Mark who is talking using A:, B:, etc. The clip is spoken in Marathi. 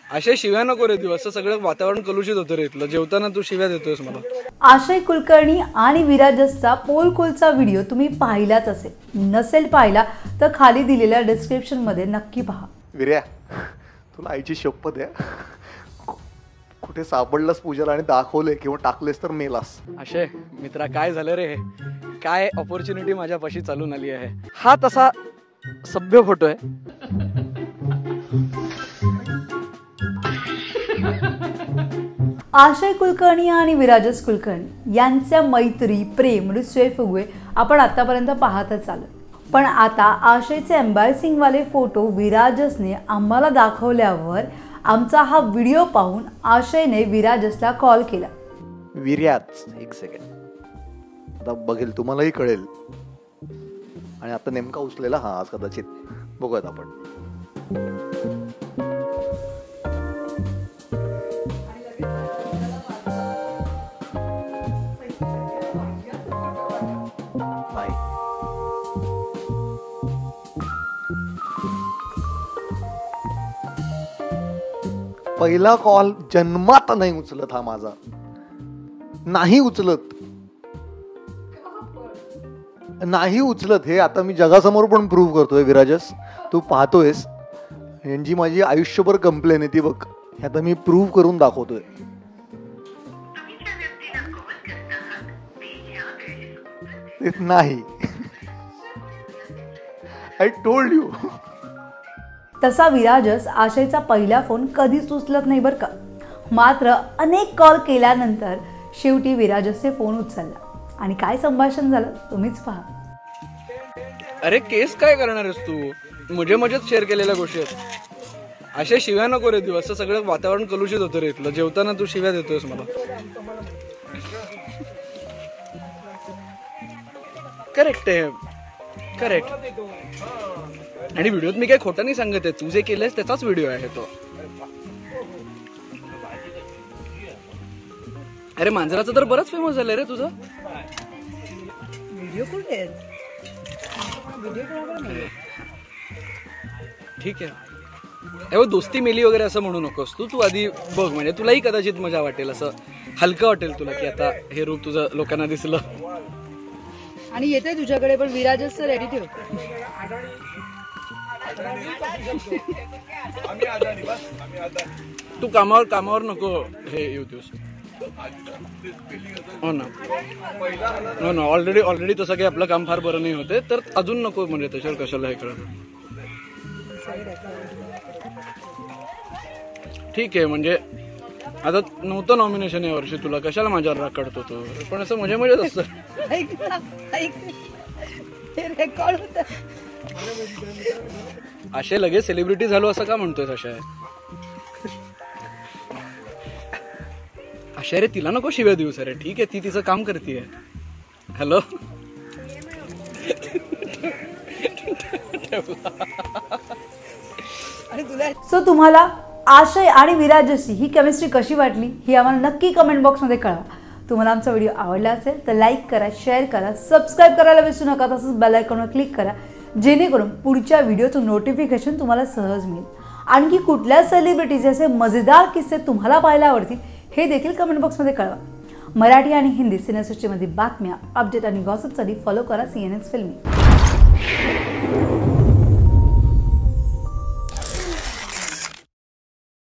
A: अशा शिव्या नको रे देऊ, असं सगळं वातावरण कलुषित होतं रे इथलं. जेवताना तू शिव्या देतोयस मला.
B: आशय कुलकर्णी आणि विराजसचा पोलखोलचा व्हिडिओ तुम्ही पाहिलाच असेल. नसेल पाहिला तर खाली दिलेल्या डिस्क्रिप्शन मध्ये नक्की पहा.
C: विर्या, तुला आईची शपथ आहे, कुठे सापडलास पूजाला आणि दाखवले किंवा टाकलेस तर मेलास.
A: अशय मित्रा, काय झालं रे, काय ऑपॉर्च्युनिटी माझ्यापाशी चालून आली आहे. हा तसा सभ्य फोटो आहे.
B: आशय कुलकर्णी आणि विराजस कुलकर्णी यांच्या मैत्री, प्रेम, रुसवे फुगवे आपण आतापर्यंत पाहतच आलो. पण आता आशयचे एम्बॅरसिंग वाले फोटो विराजसने आम्हाला दाखवल्यावर आमचा हा व्हिडिओ पाहून आशयने विराजसला कॉल केला.
C: विर्याच, एक सेकंड, आता बघेल तुम्हालाही कळेल. आणि आता नेमका उचलेला हा आज कदाचित बघूयात आपण. पहिला कॉल जन्मात नाही उचलत हा माझा, नाही उचलत हे आता मी जगासमोर पण प्रूव्ह करतोय. विराजस, तू पाहतोयस, यांची माझी आयुष्यभर कंप्लेन आहे ती बघ, हे आता मी प्रूव्ह करून दाखवतोय. नाही, आय टोल्ड यू.
B: तसा विराजस आशयचा पहिला फोन कधीच उचलत नाही बरं का. मात्र अनेक कॉल केल्यानंतर शेवटी विराजसने फोन उचलला आणि काय संभाषण झालं तुम्हीच पहा.
A: अरे केस काय करणार आहेस तू, मजेत शेअर केलेल्या गोष्टी आहेत. अशा शिव्या नको रे देऊ, असं सगळं वातावरण कलुषित होतं रे इथलं. जेवताना तू शिव्या देतोयस मला. करेक्ट आहे, करेक्ट. आणि व्हिडिओत मी काही खोटं नाही सांगत आहे, तू जे केलंयस त्याचाच व्हिडिओ आहे तो. अरे मांजराचं तर बरंच फेमस झालंय रे तुझं.
B: व्हिडिओ कुठे
A: ठीक आहे, दोस्ती मेली वगैरे असं म्हणू नकोस तू. तू आधी बघ, म्हणजे तुलाही कदाचित मजा वाटेल, असं हलकं वाटेल तुला की आता हे रूप तुझं लोकांना दिसलं.
B: आणि येते तुझ्याकडे पण विराजस रेडी ठेव.
A: तू कामावर नको हे येऊ दिवस. हो ना, ऑलरेडी तसं काही आपलं काम फार बरं नाही होते, तर अजून नको म्हणजे त्याच्यावर कशाला हे कळत. ठीक आहे, म्हणजे आता नव्हतं नॉमिनेशन या वर्षी, तुला कशाला माझ्यावर राग काढतो तो. पण असं मजेत असतं. अशे लगेच सेलिब्रिटी झालो असं का म्हणतोय. अशा रे तिला नको शिव्या देऊ सर. ठीक आहे, ती तिचं काम करते. हॅलो,
B: सो तुम्हाला आशय आणि विराजशी ही केमिस्ट्री कशी वाटली ही आम्हाला नक्की कमेंट बॉक्समध्ये कळवा. तुम्हाला आमचा व्हिडिओ आवडला असेल तर लाईक करा, शेअर करा, सबस्क्राईब करायला विसरू नका. तसंच बेल आयकॉनवर क्लिक करा जेणेकरून पुढच्या व्हिडिओचं नोटिफिकेशन तुम्हाला सहज मिळेल. आणखी कुठल्या सेलिब्रिटीचे असे मजेदार किस्से तुम्हाला पाहायला आवडतील हे देखील कमेंट बॉक्समध्ये कळवा. मराठी आणि हिंदी सिनेसृष्टीमध्ये बातम्या, अपडेट आणि गॉसिपसाठी फॉलो करा CNN फिल्मी.